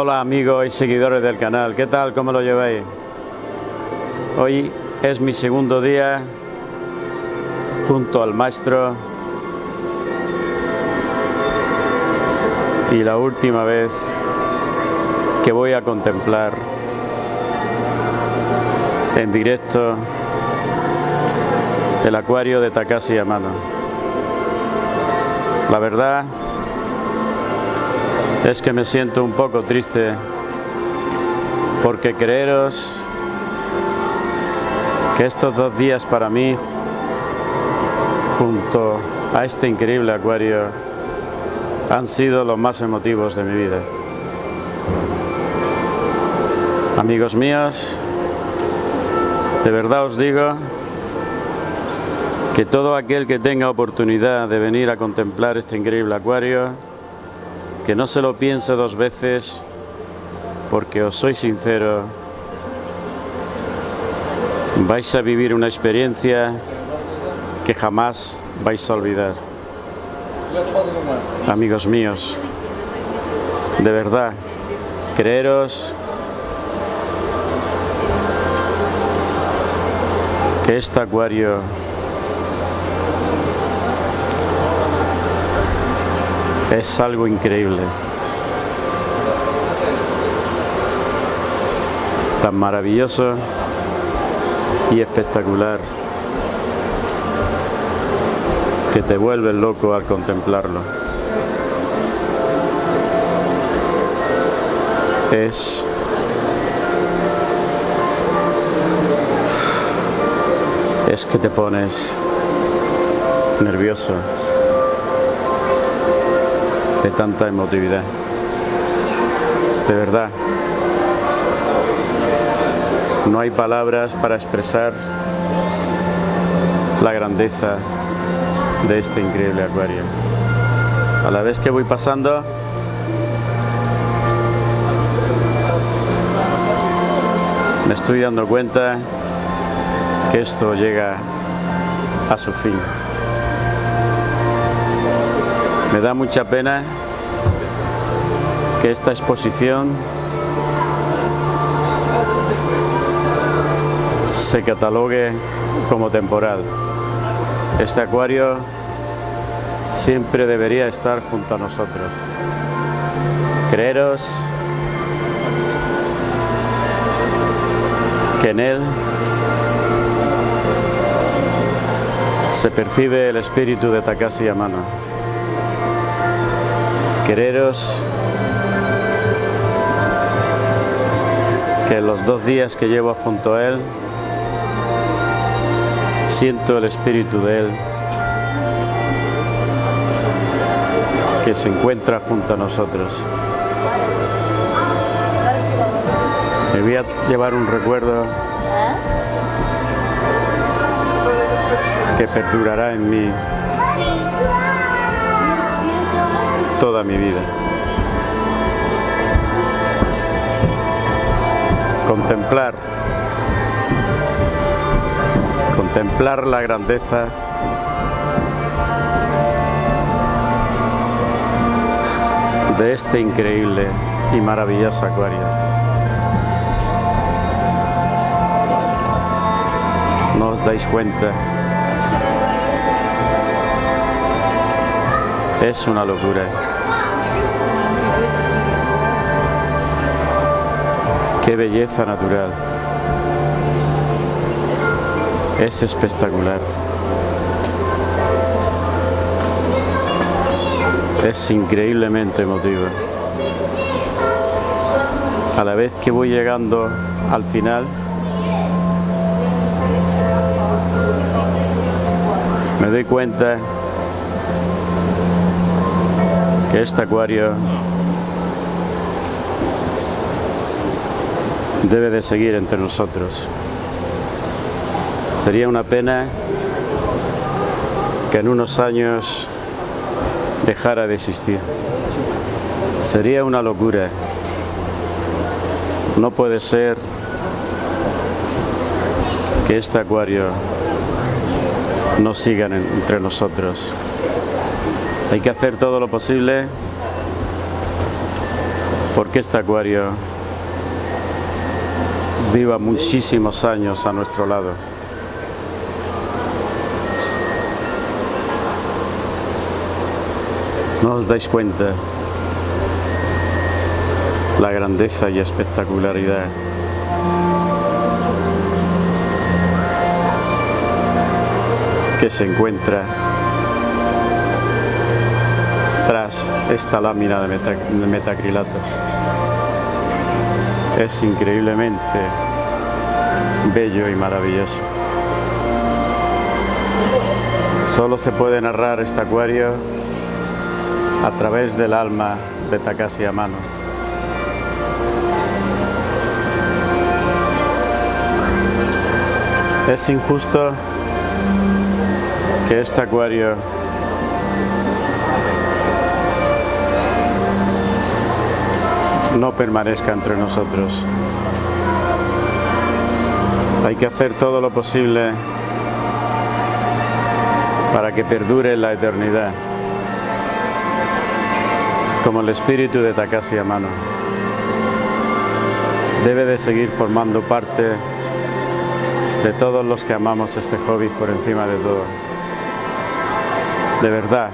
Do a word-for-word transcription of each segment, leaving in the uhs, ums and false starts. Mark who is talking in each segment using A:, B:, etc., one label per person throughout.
A: Hola amigos y seguidores del canal, ¿qué tal? ¿Cómo lo lleváis? Hoy es mi segundo día junto al maestro y la última vez que voy a contemplar en directo el acuario de Takashi Yamano. La verdad es que me siento un poco triste porque creeros que estos dos días para mí junto a este increíble acuario han sido los más emotivos de mi vida. Amigos míos, de verdad os digo que todo aquel que tenga oportunidad de venir a contemplar este increíble acuario, que no se lo piense dos veces, porque os soy sincero, vais a vivir una experiencia que jamás vais a olvidar. Amigos míos, de verdad, creeros que este acuario es algo increíble, tan maravilloso y espectacular que te vuelves loco al contemplarlo. Es es que te pones nervioso de tanta emotividad. De verdad, no hay palabras para expresar la grandeza de este increíble acuario. A la vez que voy pasando, me estoy dando cuenta que esto llega a su fin. Me da mucha pena que esta exposición se catalogue como temporal. Este acuario siempre debería estar junto a nosotros. Creeros que en él se percibe el espíritu de Takashi Yamano. Quereros que los dos días que llevo junto a él siento el espíritu de él que se encuentra junto a nosotros. Me voy a llevar un recuerdo que perdurará en mí toda mi vida. Contemplar, contemplar la grandeza de este increíble y maravilloso acuario. ¿No os dais cuenta? Es una locura. Qué belleza natural. Es espectacular. Es increíblemente emotivo. A la vez que voy llegando al final, me doy cuenta que este acuario debe de seguir entre nosotros. Sería una pena que en unos años dejara de existir. Sería una locura. No puede ser que este acuario no siga entre nosotros. Hay que hacer todo lo posible porque este acuario viva muchísimos años a nuestro lado. ¿No os dais cuenta la grandeza y espectacularidad que se encuentra tras esta lámina de, meta, de metacrilato? Es increíblemente bello y maravilloso. Solo se puede narrar este acuario a través del alma de Takashi Amano. Es injusto que este acuario no permanezca entre nosotros. Hay que hacer todo lo posible para que perdure en la eternidad, como el espíritu de Takashi Amano. Debe de seguir formando parte de todos los que amamos este hobby por encima de todo. De verdad.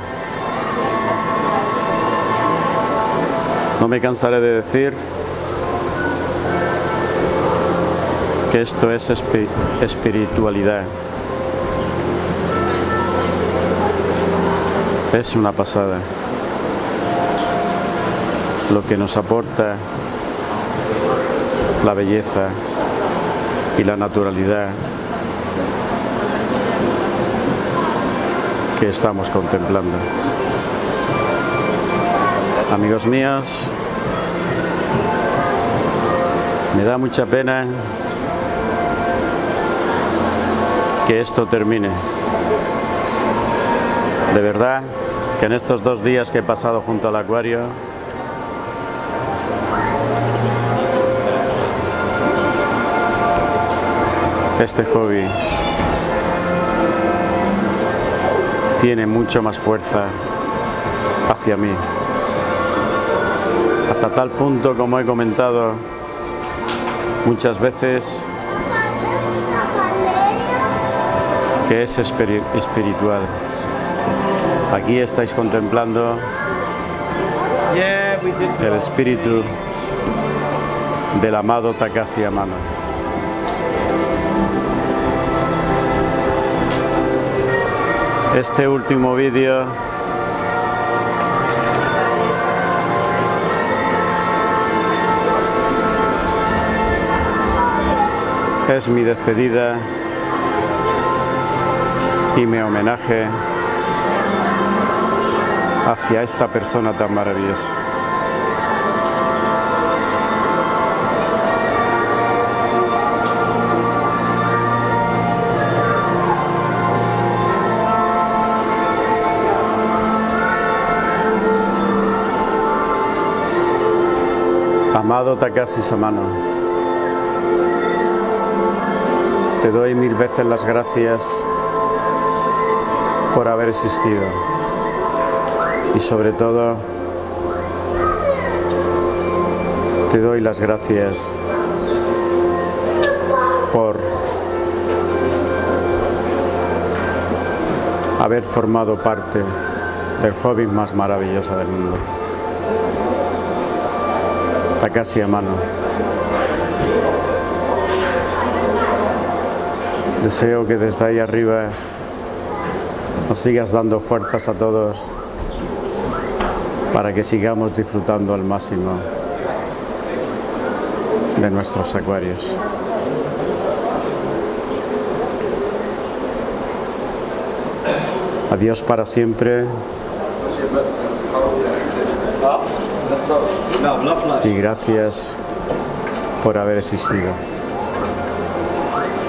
A: No me cansaré de decir que esto es espi- espiritualidad. Es una pasada lo que nos aporta la belleza y la naturalidad que estamos contemplando. Amigos míos, me da mucha pena que esto termine. De verdad que en estos dos días que he pasado junto al acuario, este hobby tiene mucho más fuerza hacia mí. Hasta tal punto, como he comentado muchas veces, que es espiri- espiritual. Aquí estáis contemplando el espíritu del amado Takashi Amano. Este último vídeo es mi despedida y mi homenaje hacia esta persona tan maravillosa. Amado Takashi Amano, te doy mil veces las gracias por haber existido y sobre todo te doy las gracias por haber formado parte del hobby más maravilloso del mundo. Takashi Amano, deseo que desde ahí arriba nos sigas dando fuerzas a todos para que sigamos disfrutando al máximo de nuestros acuarios. Adiós para siempre y gracias por haber existido.